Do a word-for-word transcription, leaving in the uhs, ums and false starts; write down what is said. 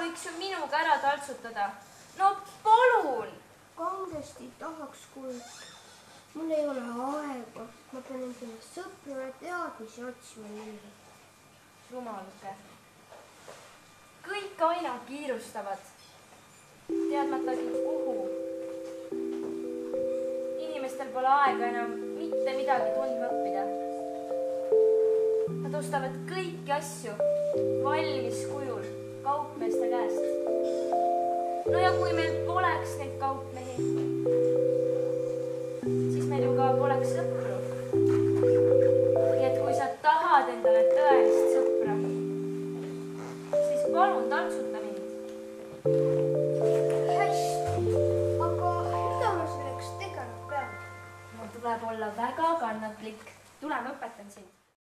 võiks ju minuga ära taltsutada. No palun! Kangesti tahaks, kui mul ei ole aega. Ma pean endale sõpra teadmisi otsima minna. Jumaluke. Kõik aina kiirustavad. Teadmatagi kuhu. Inimestel pole aega enam mitte midagi tundma õppida. Nad ostavad kõiki asju valmis kujul kaupmeeste käest. No ja kui meil poleks neid kaupmehi, siis meil ju ka poleks sõpru. Nii et kui sa tahad endale tõelist sõpra, siis palun taltsu